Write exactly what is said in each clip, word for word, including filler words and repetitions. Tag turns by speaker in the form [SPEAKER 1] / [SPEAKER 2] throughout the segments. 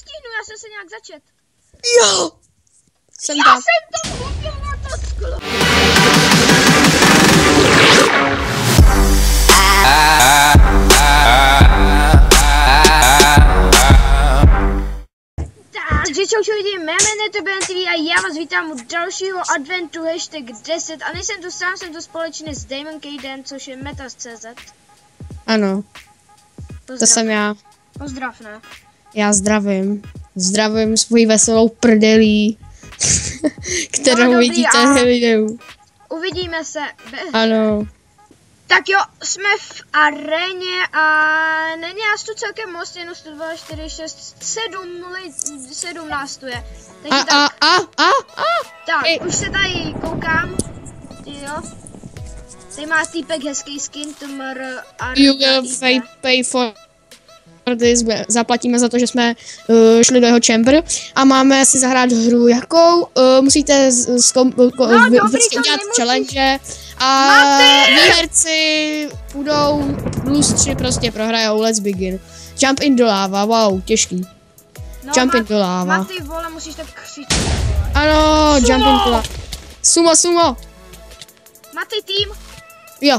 [SPEAKER 1] nestihnu, já jsem se nějak začet.
[SPEAKER 2] Jo! Jsem
[SPEAKER 1] já
[SPEAKER 2] tam.
[SPEAKER 1] jsem to hodil na to sklo. Takže čau, čau lidi, mé jméno je TBNTV a já vás vítám u dalšího adventu hashtag deset a nejsem tu sám, jsem tu společně s Damon Kayden, což je Metas tečka cé zet.
[SPEAKER 2] Ano,
[SPEAKER 1] Pozdrav.
[SPEAKER 2] to jsem já.
[SPEAKER 1] Pozdrav, ne?
[SPEAKER 2] Já zdravím. Zdravím svoji veselou prdelí, kterou
[SPEAKER 1] No, dobrý,
[SPEAKER 2] vidíte
[SPEAKER 1] a...
[SPEAKER 2] v videu.
[SPEAKER 1] Uvidíme se.
[SPEAKER 2] Ano.
[SPEAKER 1] Tak jo, jsme v aréně a není nás tu celkem moc, jenom sto dva, čtyři, šest, sedm, sedmnáct tu je. Takže
[SPEAKER 2] A, a,
[SPEAKER 1] tak,
[SPEAKER 2] a, a, a.
[SPEAKER 1] tak
[SPEAKER 2] Ej.
[SPEAKER 1] už se tady koukám. Jo. Tady má týpek hezký skin, Tmr a
[SPEAKER 2] You will pay, pay for this. Zaplatíme za to, že jsme uh, šli do jeho chamber a máme si zahrát hru jakou. Uh, musíte z, z, kom, ko,
[SPEAKER 1] No,
[SPEAKER 2] v,
[SPEAKER 1] dobrý,
[SPEAKER 2] prostě
[SPEAKER 1] to
[SPEAKER 2] udělat
[SPEAKER 1] nemusíš.
[SPEAKER 2] challenge a
[SPEAKER 1] Máte!
[SPEAKER 2] výherci půjdou plus tři prostě prohrajou. Let's begin. Jump in do lava, wow, těžký.
[SPEAKER 1] No,
[SPEAKER 2] Jump
[SPEAKER 1] má,
[SPEAKER 2] in do lava.
[SPEAKER 1] má ty vole, musíš tak křičet. Vole.
[SPEAKER 2] Ano,
[SPEAKER 1] Sumo!
[SPEAKER 2] jump in do lava. Sumo, sumo.
[SPEAKER 1] Má ty tým?
[SPEAKER 2] Jo.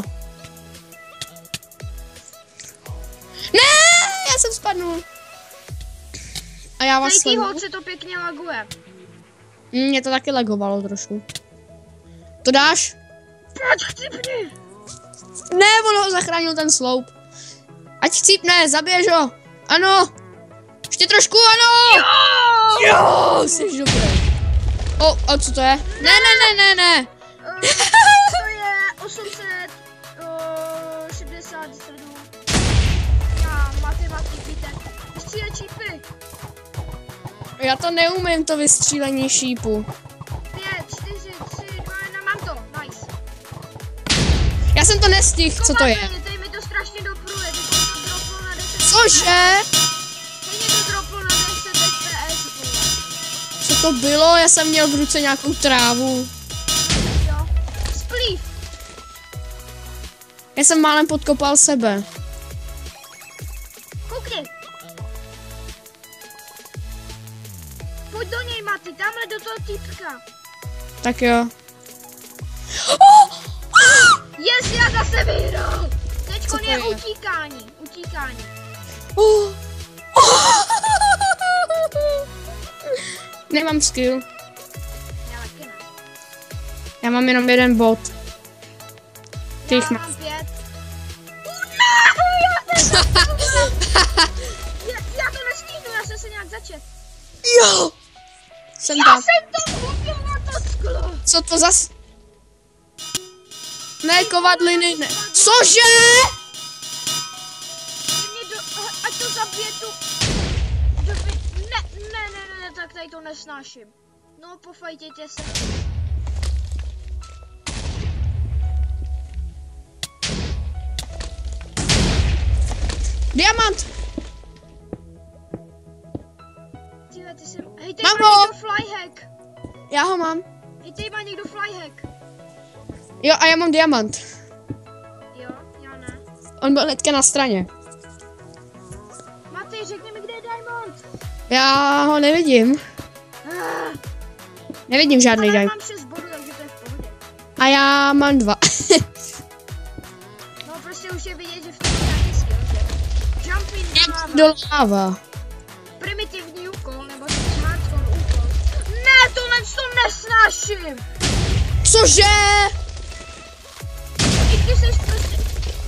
[SPEAKER 2] Ne, já jsem spadnul. A já vás
[SPEAKER 1] Tady ty
[SPEAKER 2] sleduju.
[SPEAKER 1] holce to pěkně laguje.
[SPEAKER 2] Mě to taky lagovalo trošku. To dáš?
[SPEAKER 1] Pojď, chcípni!
[SPEAKER 2] Ne, on ho zachránil ten sloup. Ať chcípne, zabiješ ho. Ano. Ještě trošku, ano.
[SPEAKER 1] Jo!
[SPEAKER 2] Jo, jsi dobrý. O, a co to je? Ne, ne, ne, ne, ne.
[SPEAKER 1] Uh, to je osm set šedesát sedm. Já matematiky, víte. Stříle čípy.
[SPEAKER 2] Já to neumím, to vystřílení šípu.
[SPEAKER 1] pět, čtyři, tři, dva, jedna, mám to. Nice.
[SPEAKER 2] Já jsem to nestihl, co to je?
[SPEAKER 1] Tady mi to strašně dopruje, teď to droplo na deset.
[SPEAKER 2] Cože?
[SPEAKER 1] Teď mi to droplo na deset F P S, vole.
[SPEAKER 2] Co to bylo? Já jsem měl v ruce nějakou trávu.
[SPEAKER 1] Jo. Splýv.
[SPEAKER 2] Já jsem málem podkopal sebe.
[SPEAKER 1] Koukni. Pojď do něj, Maty, tamhle do toho týpka.
[SPEAKER 2] Tak jo.
[SPEAKER 1] Yes, já zase vyhrál. Teďko
[SPEAKER 2] Co to
[SPEAKER 1] je
[SPEAKER 2] je?
[SPEAKER 1] utíkání, utíkání.
[SPEAKER 2] Oh. Nemám skill.
[SPEAKER 1] Já taky ne.
[SPEAKER 2] Já mám jenom jeden bod. Ty
[SPEAKER 1] Já
[SPEAKER 2] jich
[SPEAKER 1] mám
[SPEAKER 2] máš.
[SPEAKER 1] pět. Ne, já, jsem já, já to nestihnu, já jsem se nějak začet.
[SPEAKER 2] Jo! Jsem
[SPEAKER 1] Já
[SPEAKER 2] tam.
[SPEAKER 1] jsem tam hodil na to sklo.
[SPEAKER 2] Co to zas? Ne, kovadliny, ne. Cože?
[SPEAKER 1] Ty mě do, ať to zabije tu. Doby, ne, ne, ne, ne, tak tady to nesnáším. No, pofajtějte se.
[SPEAKER 2] Diamant!
[SPEAKER 1] Tyhle, ty jsem, hej, tady
[SPEAKER 2] Mám
[SPEAKER 1] má
[SPEAKER 2] ho.
[SPEAKER 1] někdo flyhack.
[SPEAKER 2] Já ho mám.
[SPEAKER 1] Hej, tady má někdo flyhack.
[SPEAKER 2] Jo, a já mám diamant.
[SPEAKER 1] Jo, já ne.
[SPEAKER 2] On byl hnedka na straně.
[SPEAKER 1] Matej, řekni mi, kde je diamond.
[SPEAKER 2] Já ho nevidím.
[SPEAKER 1] Ah,
[SPEAKER 2] Nevidím žádný
[SPEAKER 1] ale já
[SPEAKER 2] diamond.
[SPEAKER 1] mám šest bodů, takže to je v pohodě.
[SPEAKER 2] A já mám dva.
[SPEAKER 1] No, prostě už je vidět, že v tom je nějaký skill, že? Jumping lava.
[SPEAKER 2] Do láva.
[SPEAKER 1] Primitivní úkol, nebo smartphone úkol. Ne, tohle to nesnáším.
[SPEAKER 2] Cože?
[SPEAKER 1] I když jsi prostě...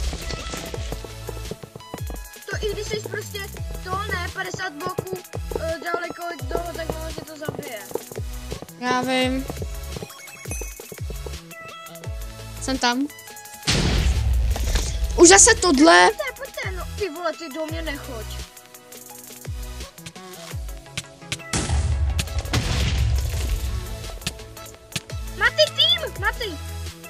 [SPEAKER 1] To i když jsi prostě to ne, padesát bloků uh, daleko od toho, tak ono tě to zabije.
[SPEAKER 2] Já vím. Jsem tam. Už zase tohle.
[SPEAKER 1] Pojďte, pojďte, no ty vole, ty do mě nechoď. Maty, tým, Maty.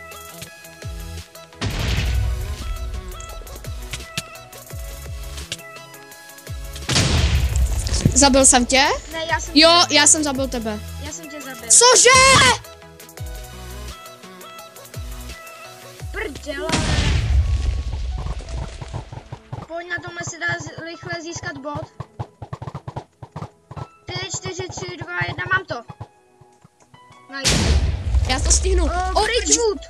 [SPEAKER 2] Zabil jsem tě?
[SPEAKER 1] Ne, já jsem
[SPEAKER 2] Jo,
[SPEAKER 1] tě,
[SPEAKER 2] já jsem zabil tebe.
[SPEAKER 1] já jsem tě zabil.
[SPEAKER 2] Cože?
[SPEAKER 1] Prdele. Pojď, na tomhle se dá z- rychle získat bod. Nice.
[SPEAKER 2] Já to stihnu.
[SPEAKER 1] Uh,
[SPEAKER 2] Oh,
[SPEAKER 1] Bridgewood.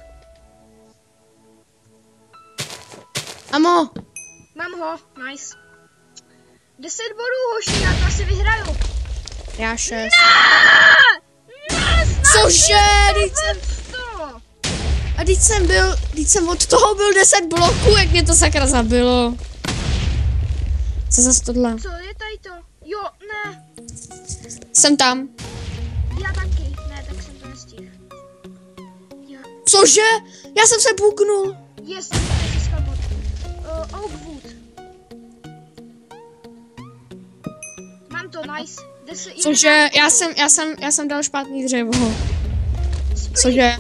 [SPEAKER 2] Amo.
[SPEAKER 1] Mám ho, nice. deset bodů, hoši, já to asi vyhraju.
[SPEAKER 2] Já šest.
[SPEAKER 1] Ne! Ne,
[SPEAKER 2] Cože? Teď jsem... A teď jsem byl, teď jsem od toho byl deset bloků, jak mě to sakra zabilo. Co zase tohle?
[SPEAKER 1] Co je tady to? Jo, ne.
[SPEAKER 2] Jsem tam.
[SPEAKER 1] Já taky. Ne, tak jsem to nestihl. Já.
[SPEAKER 2] Cože? Já jsem se buknul.
[SPEAKER 1] Jest, jsem získal bod. Uh, Oakwood. Mám to, nice. Deset,
[SPEAKER 2] Cože? Já jsem, já jsem, já jsem dal špatný dřevo. Cože?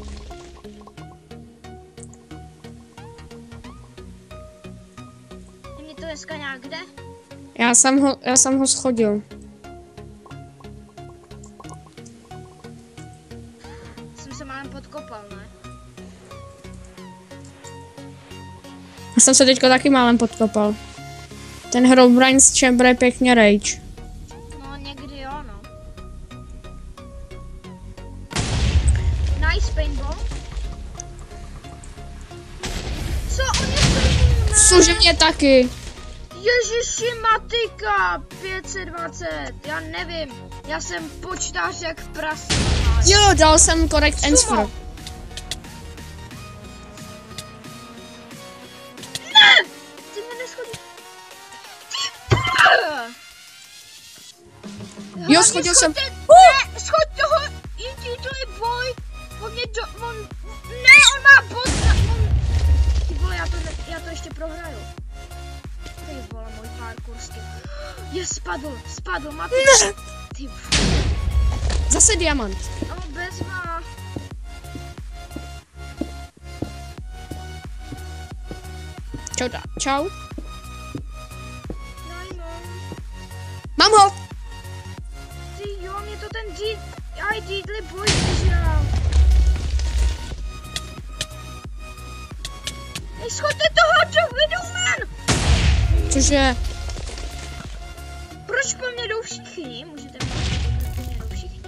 [SPEAKER 1] Je mě to dneska nějak kde?
[SPEAKER 2] Já jsem ho, já jsem ho schodil.
[SPEAKER 1] Jsem se málem podkopal, ne?
[SPEAKER 2] Já jsem se teďko taky málem podkopal. Ten Herobrine z Chamber je pěkně rage.
[SPEAKER 1] No, někdy jo, no. Nice paintball. Co? On je stejný, ne?
[SPEAKER 2] Cože mě taky.
[SPEAKER 1] Ježiši matika, pět set dvacet, já nevím, já jsem počítač jak prase.
[SPEAKER 2] Jo, dal jsem correct answer.
[SPEAKER 1] Ne! Ty mě neschodí. Ty p***!
[SPEAKER 2] Jo, schodil jsem.
[SPEAKER 1] Te... Ne, schoď toho, je boj. On mě do... On... Ne, on má bod. On... Ty vole, já to, ne... já to ještě prohraju. Ty vole, můj parkourský. Je, spadl, spadl, má ty...
[SPEAKER 2] Ne.
[SPEAKER 1] Ty...
[SPEAKER 2] Zase diamant.
[SPEAKER 1] No, bezva.
[SPEAKER 2] Čau, da. Čau.
[SPEAKER 1] No, no.
[SPEAKER 2] Mám ho.
[SPEAKER 1] Ty jo, mě to ten dít... Aj, dítli boj vyžral. Ej, schodte toho, Joe, Widowman!
[SPEAKER 2] Cože?
[SPEAKER 1] Proč po mně jdou všichni? Můžete mi říct, proč po mně jdou všichni?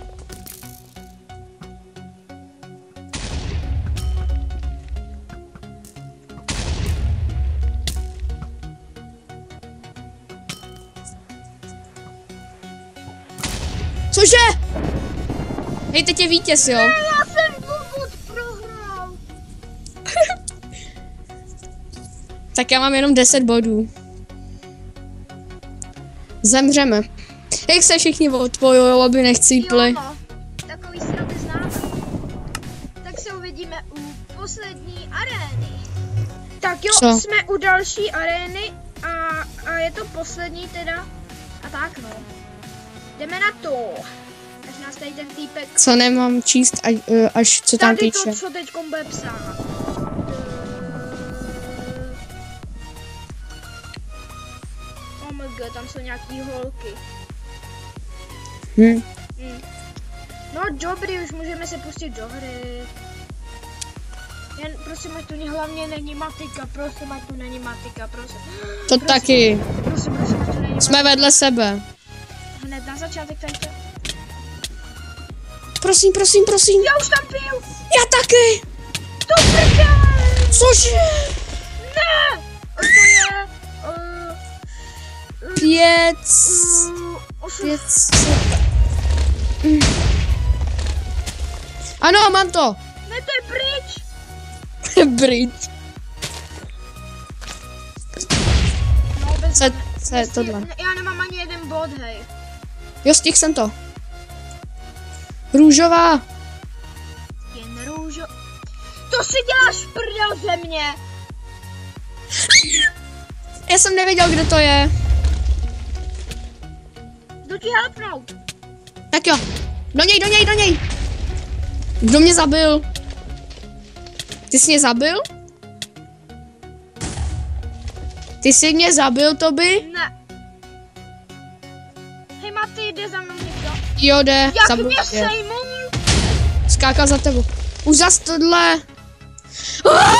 [SPEAKER 2] Cože? Hej, teď je vítěz, jo?
[SPEAKER 1] Ne, já jsem Woodwood prohrál.
[SPEAKER 2] Tak já mám jenom deset bodů. Zemřeme. Jak se všichni odpojujou, aby nechcípli.
[SPEAKER 1] Jo, no. Takový srandy známe. Tak se uvidíme u poslední arény. Tak jo,
[SPEAKER 2] Co?
[SPEAKER 1] jsme u další arény a, a je to poslední teda. A tak no. Jdeme na to. Až nás tady ten týpek...
[SPEAKER 2] Co nemám číst, až, až co tam
[SPEAKER 1] Tady
[SPEAKER 2] píše.
[SPEAKER 1] to, co teďkom bude psát. Oh my god, tam jsou nějaký holky.
[SPEAKER 2] Hm.
[SPEAKER 1] Hmm. No dobrý, už můžeme se pustit do hry. Jen prosím, ať tu ní hlavně není matika, prosím, ať tu není matika, prosím.
[SPEAKER 2] To
[SPEAKER 1] prosím,
[SPEAKER 2] taky.
[SPEAKER 1] Prosím, prosím, ať tu není matika.
[SPEAKER 2] Jsme vedle sebe.
[SPEAKER 1] Hned na začátek tady to.
[SPEAKER 2] Prosím, prosím, prosím.
[SPEAKER 1] Já už tam piju!
[SPEAKER 2] Já taky.
[SPEAKER 1] To prdele!
[SPEAKER 2] Cože?
[SPEAKER 1] Ne! To je... Uh, uh,
[SPEAKER 2] Pět.
[SPEAKER 1] uh, osm...
[SPEAKER 2] Pět. Mm. Ano, mám to.
[SPEAKER 1] Ne, to je pryč!
[SPEAKER 2] Bridge.
[SPEAKER 1] No, bez...
[SPEAKER 2] Co, co je tohle?
[SPEAKER 1] Já nemám ani jeden bod, hej.
[SPEAKER 2] Jo, stihl jsem to. Růžová.
[SPEAKER 1] Jen růžo... To si děláš prdel ze mě!
[SPEAKER 2] Já jsem nevěděl, kde to je.
[SPEAKER 1] Jdu ti helpnout.
[SPEAKER 2] Tak jo. Do něj, do něj, do něj. Kdo mě zabil? Ty jsi mě zabil? Ty jsi mě zabil, Toby?
[SPEAKER 1] Ne. Hej, Maty, jde za mnou někdo.
[SPEAKER 2] Jo, jde.
[SPEAKER 1] Jak
[SPEAKER 2] Zabil
[SPEAKER 1] mě
[SPEAKER 2] tě.
[SPEAKER 1] sejmou?
[SPEAKER 2] Skákal za tebou. Už zas tohle. Ah!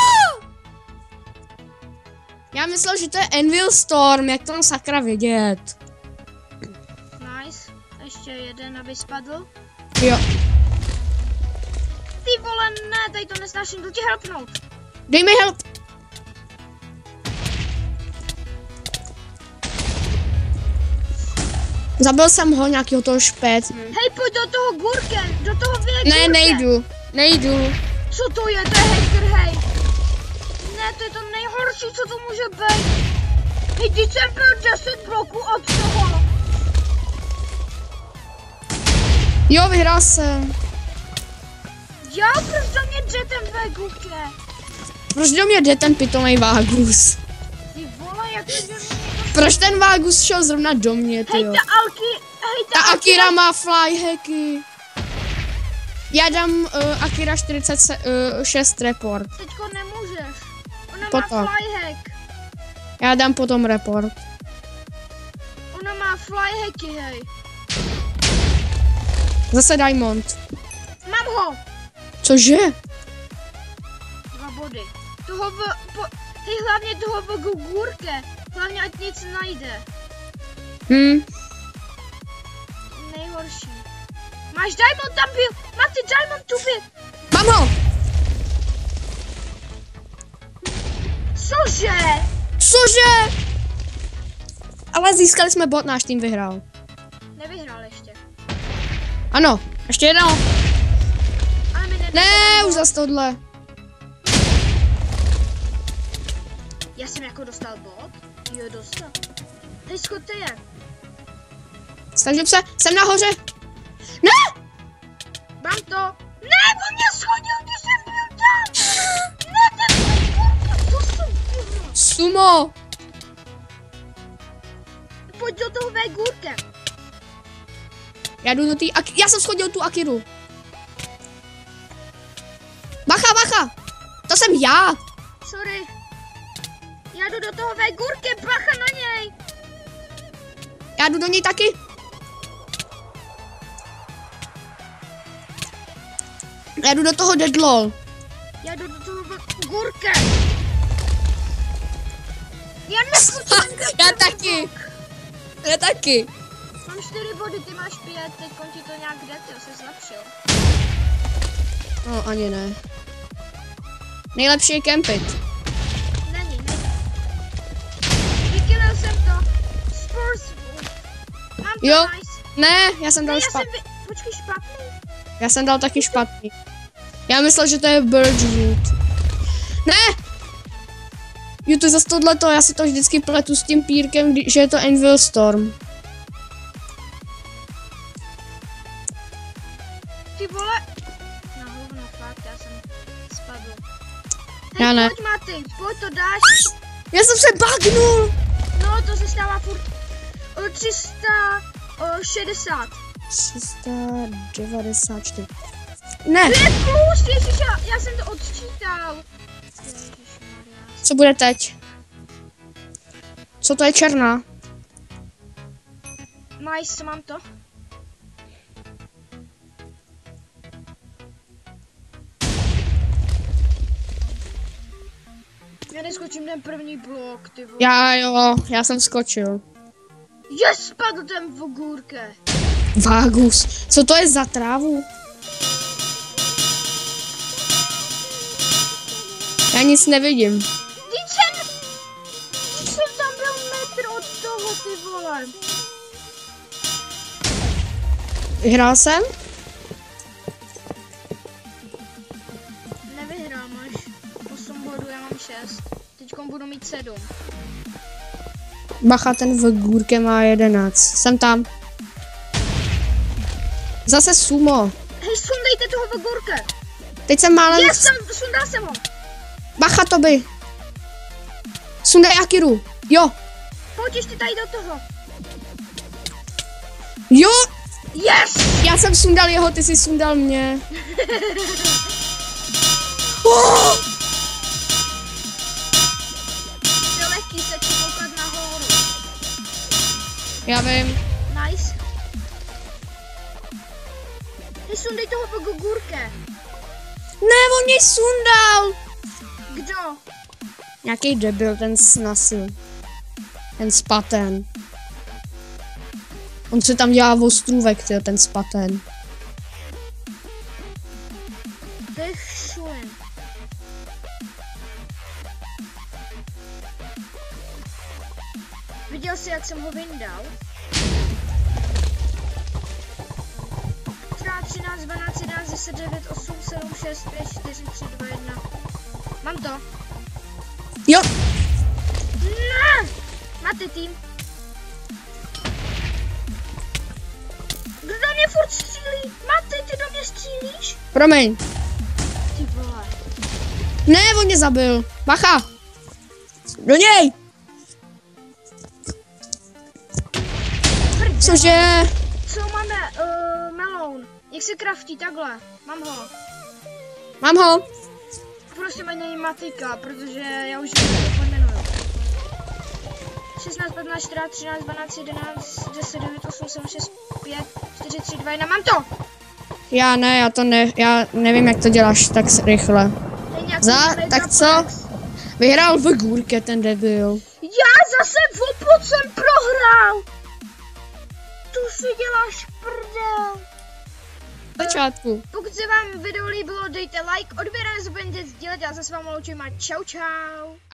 [SPEAKER 2] Já myslel, že to je Anvil Storm, jak to mám sakra vědět.
[SPEAKER 1] Nice. Ještě jeden, aby spadl.
[SPEAKER 2] Jo.
[SPEAKER 1] vole, ne, tady to nesnáším, jdu ti helpnout.
[SPEAKER 2] Dej mi help. Zabil jsem ho, nějakýho toho špét.
[SPEAKER 1] Hej, pojď do toho gurke, do toho vyje
[SPEAKER 2] Ne,
[SPEAKER 1] gurke.
[SPEAKER 2] nejdu, nejdu.
[SPEAKER 1] Co to je, to je hacker, hej. Ne, to je to nejhorší, co to může být. Hej, teď jsem byl deset bloků od toho.
[SPEAKER 2] Jo, vyhrál jsem.
[SPEAKER 1] Jo, proč do mě jde ten Veguke?
[SPEAKER 2] Proč do mě jde ten pitomej Vágus?
[SPEAKER 1] Ty vole, jak to jde mě?
[SPEAKER 2] Proč ten Vágus šel zrovna do mě,
[SPEAKER 1] Hej,
[SPEAKER 2] tyjo?
[SPEAKER 1] ta Alki, hej, ta,
[SPEAKER 2] Ta
[SPEAKER 1] Akira.
[SPEAKER 2] Akira má flyhacky. Já dám uh, Akira čtyřicet šest report.
[SPEAKER 1] Teďko nemůžeš. Ona
[SPEAKER 2] Potom.
[SPEAKER 1] má flyhack.
[SPEAKER 2] Já dám potom report.
[SPEAKER 1] Ona má flyhacky, hej.
[SPEAKER 2] Zase Diamond.
[SPEAKER 1] Mám ho.
[SPEAKER 2] Cože?
[SPEAKER 1] Dva body. Toho v, po, hej, hlavně toho v gurke. Hlavně ať nic najde.
[SPEAKER 2] Hm.
[SPEAKER 1] Nejhorší. Máš Diamond tam byl. Máte Diamond tu byl.
[SPEAKER 2] Mám ho!
[SPEAKER 1] Cože?
[SPEAKER 2] Cože? Ale získali jsme bod, náš tým vyhrál.
[SPEAKER 1] Nevyhrál ještě.
[SPEAKER 2] Ano, ještě jednou.
[SPEAKER 1] Ale my ne.
[SPEAKER 2] Ne, už zase tohle.
[SPEAKER 1] Já jsem jako dostal bod? Jo, dostal. Hej, schoďte je.
[SPEAKER 2] Snažím se, jsem nahoře. Ne!
[SPEAKER 1] Mám to. Ne, on mě schodil, když jsem byl tam. Ne, ten gurka, to jsem vyhrál.
[SPEAKER 2] Sumo.
[SPEAKER 1] Pojď do toho vé gurke.
[SPEAKER 2] Já jdu do té Ak- Já jsem schodil tu Akiru. Bacha, bacha. To jsem já.
[SPEAKER 1] Sorry. Já jdu do toho vé gurke, bacha na něj.
[SPEAKER 2] Já jdu do něj taky. Já jdu do toho deadlol.
[SPEAKER 1] Já jdu do toho vé gurke. Já neschodím.
[SPEAKER 2] Já taky. Já taky.
[SPEAKER 1] Mám čtyři body, ty máš pět, teď ti to nějak jde, ty jsi zlepšil.
[SPEAKER 2] No, ani ne. Nejlepší je kempit.
[SPEAKER 1] Není, není. Vykillil jsem to. Spurs. Mám to,
[SPEAKER 2] Jo.
[SPEAKER 1] nice.
[SPEAKER 2] Ne, já jsem
[SPEAKER 1] Ne,
[SPEAKER 2] dal
[SPEAKER 1] já
[SPEAKER 2] špatný.
[SPEAKER 1] jsem vy... Počkej, špatný.
[SPEAKER 2] Já jsem dal taky špatný. Já myslel, že to je Birchwood. Ne! Jo, to je zase tohleto, já si to vždycky pletu s tím pírkem, kdy- že je to Anvil Storm.
[SPEAKER 1] Ty vole. No hovno, fakt, já jsem spadl.
[SPEAKER 2] Já
[SPEAKER 1] Hej,
[SPEAKER 2] ne.
[SPEAKER 1] pojď Maty, pojď to dáš.
[SPEAKER 2] Já jsem se bugnul!
[SPEAKER 1] No, to se stává furt o tři sta šedesát.
[SPEAKER 2] tři sta devadesát čtyři. Ne,
[SPEAKER 1] pět plus, ježiš, já, já jsem to odčítal. Ježišmarja.
[SPEAKER 2] co bude teď? Co to je černá?
[SPEAKER 1] Nice, mám to. Já neskočím ten první blok, ty vole.
[SPEAKER 2] Já jo, já jsem skočil.
[SPEAKER 1] Je, spadl ten v gůrke.
[SPEAKER 2] Vágus, co to je za trávu? Já nic nevidím.
[SPEAKER 1] Vždyť jsem, vždyť jsem tam byl metr od toho, ty vole.
[SPEAKER 2] Vyhrál jsem?
[SPEAKER 1] Nevyhrál, máš osm bodů, já mám šest. Teďkom budu mít sedm.
[SPEAKER 2] Bacha, ten v gůrke má jedenáct. Jsem tam. Zase sumo.
[SPEAKER 1] Hej, sundejte toho v gůrke.
[SPEAKER 2] Teď jsem málem...
[SPEAKER 1] Já jsem, sundal jsem ho.
[SPEAKER 2] Bacha, to by. Sundej Akiru. Jo.
[SPEAKER 1] Pojď ještě tady do toho.
[SPEAKER 2] Jo.
[SPEAKER 1] Yes!
[SPEAKER 2] Já jsem sundal jeho, ty jsi sundal mě. Oh!
[SPEAKER 1] Je lehký se ti koukat nahoru.
[SPEAKER 2] Já vím.
[SPEAKER 1] Nice. Hej, sundej toho v gůrke.
[SPEAKER 2] Ne, on mě sundal.
[SPEAKER 1] Kdo?
[SPEAKER 2] Nějaký debil, ten snasil. Ten spaten. On se tam dělá ostrůvek, tyjo, ten spaten.
[SPEAKER 1] To je ho vyndal. třináct, dvanáct, jedenáct, deset, devět, osm, sedm, šest, pět, čtyři, tři, dva, jedna. Mám to.
[SPEAKER 2] Jo.
[SPEAKER 1] Ne! Máte tým. Kdo do mě furt střílí? Máte, ty do mě střílíš?
[SPEAKER 2] Promiň.
[SPEAKER 1] Ty vole.
[SPEAKER 2] Ne, on mě zabil. Bacha. Do něj.
[SPEAKER 1] Prdě.
[SPEAKER 2] Cože?
[SPEAKER 1] Co máme? Uh, meloun. Jak se kraftí takhle? Mám ho.
[SPEAKER 2] Mám ho.
[SPEAKER 1] Prostě mají není matika, protože já už ji pojmenuju. šestnáct, patnáct, čtrnáct, třináct, dvanáct, jedenáct, deset, devět, osm, sedm, šest, pět, čtyři, tři, dva, jedna. Mám to!
[SPEAKER 2] Já ne, já to ne, já nevím, jak to děláš tak rychle.
[SPEAKER 1] To je nějaký
[SPEAKER 2] Za,
[SPEAKER 1] mega
[SPEAKER 2] tak co?
[SPEAKER 1] flex.
[SPEAKER 2] Vyhrál v gůrke ten debil.
[SPEAKER 1] Já zase v opod jsem prohrál! Tu si děláš prdel.
[SPEAKER 2] V začátku.
[SPEAKER 1] Pokud se vám video líbilo, dejte like, odběr nezapomeňte sdílet, já se s vámi loučím a čau čau.